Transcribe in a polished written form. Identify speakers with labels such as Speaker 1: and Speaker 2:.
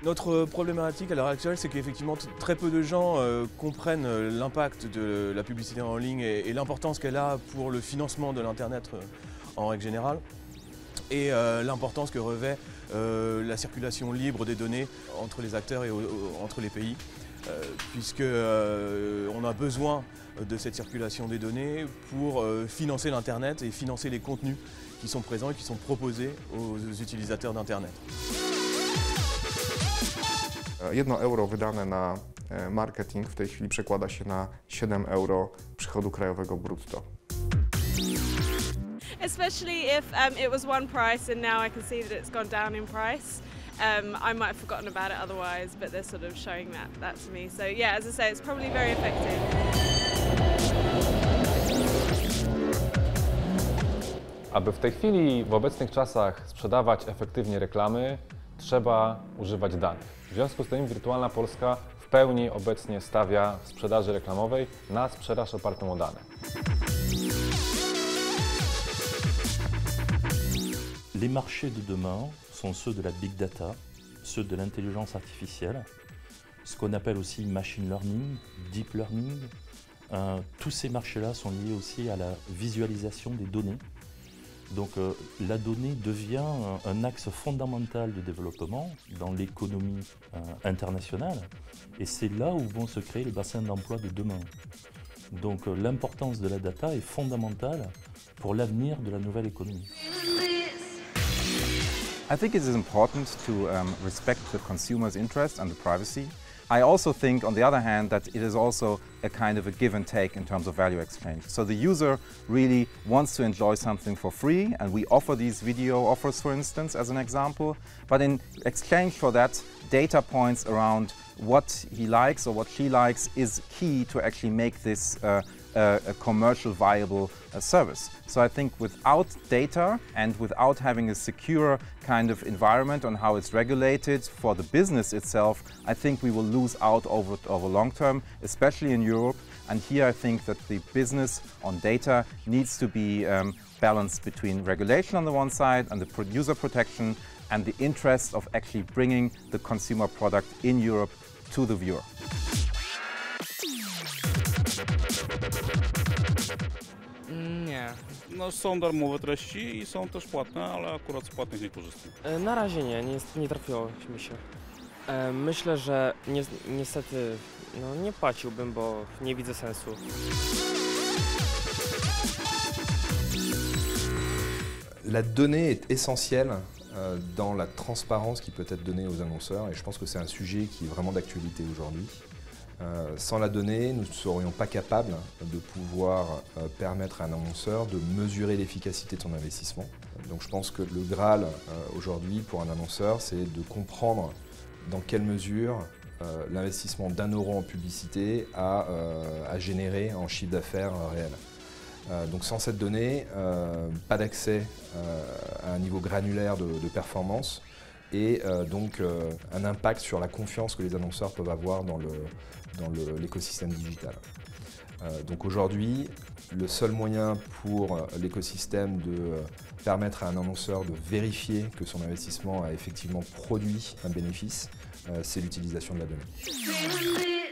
Speaker 1: Notre problématique à l'heure actuelle, c'est qu'effectivement très peu de gens comprennent l'impact de la publicité en ligne et l'importance qu'elle a pour le financement de l'Internet en règle générale, et l'importance que revêt la circulation libre des données entre les acteurs et entre les pays, puisqu'on a besoin de cette circulation des données pour financer l'Internet et financer les contenus qui sont présents et qui sont proposés aux utilisateurs d'Internet.
Speaker 2: 1 euro wydane na marketing w tej chwili przekłada się na 7 euro przychodu krajowego brutto.
Speaker 3: Especially if it was one price and now I can see that it's gone down in price. I might have forgotten about it otherwise, but they're sort of showing that to me. So yeah, as I say, it's probably very effective.
Speaker 4: Aby w tej chwili, w obecnych czasach sprzedawać efektywnie reklamy, trzeba używać danych. W związku z tym Wirtualna Polska w pełni obecnie stawia w sprzedaży reklamowej na sprzedaż opartą o dane.
Speaker 5: Les marchés de demain sont ceux de la big data, ceux de l'intelligence artificielle, ce qu'on appelle aussi machine learning, deep learning. Tous ces marchés-là sont liés aussi à la visualisation des données. Donc la donnée devient un axe fondamental de développement dans l'économie internationale et c'est là où vont se créer les bassins d'emploi de demain. Donc l'importance de la data est fondamentale pour l'avenir de la nouvelle économie.
Speaker 6: I think it is important to respect the consumer's interest and the privacy. I also think, on the other hand, that it is also a kind of a give and take in terms of value exchange. So the user really wants to enjoy something for free, and we offer these video offers, for instance, as an example. But in exchange for that, data points around what he likes or what she likes is key to actually make this a commercial viable service. So I think without data and without having a secure kind of environment on how it's regulated for the business itself, I think we will lose out over long term, especially in Europe. And here I think that the business on data needs to be balanced between regulation on the one side and the user protection and the interest of actually bringing the consumer product in Europe to the viewer.
Speaker 7: Nie.
Speaker 8: No, są darmowe treści i są też płatne, ale akurat z płatnych nie korzystam.
Speaker 7: Na razie nie trafiło mi się. Myślę, że niestety nie płaciłbym, bo nie widzę sensu.
Speaker 9: La donnée est essentielle dans la transparence qui peut être donnée aux annonceurs et je pense que c'est un sujet qui est vraiment d'actualité aujourd'hui. Sans la donnée, nous ne serions pas capables de pouvoir permettre à un annonceur de mesurer l'efficacité de son investissement. Donc je pense que le Graal aujourd'hui pour un annonceur, c'est de comprendre dans quelle mesure l'investissement d'1 euro en publicité a généré en chiffre d'affaires réel. Donc sans cette donnée, pas d'accès à un niveau granulaire de performance et donc un impact sur la confiance que les annonceurs peuvent avoir dans l'écosystème digital. Donc aujourd'hui, le seul moyen pour l'écosystème de permettre à un annonceur de vérifier que son investissement a effectivement produit un bénéfice, c'est l'utilisation de la donnée.